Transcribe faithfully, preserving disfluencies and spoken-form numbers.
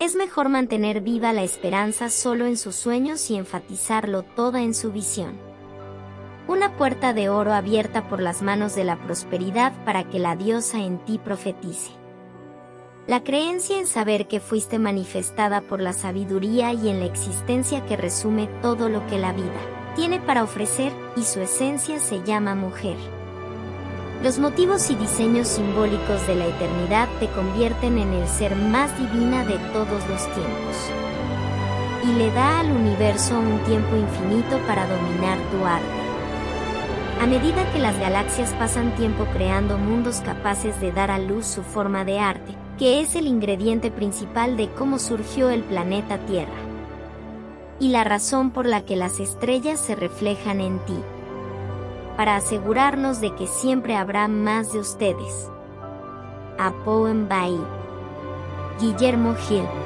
Es mejor mantener viva la esperanza solo en sus sueños y enfatizarlo todo en su visión. Una puerta de oro abierta por las manos de la prosperidad para que la diosa en ti profetice. La creencia en saber que fuiste manifestada por la sabiduría y en la existencia que resume todo lo que la vida tiene para ofrecer, y su esencia se llama mujer. Los motivos y diseños simbólicos de la eternidad te convierten en el ser más divina de todos los tiempos. Y le da al universo un tiempo infinito para dominar tu arte. A medida que las galaxias pasan tiempo creando mundos capaces de dar a luz su forma de arte, que es el ingrediente principal de cómo surgió el planeta Tierra. Y la razón por la que las estrellas se reflejan en ti. Para asegurarnos de que siempre habrá más de ustedes. A Poem by Guillermo Gil.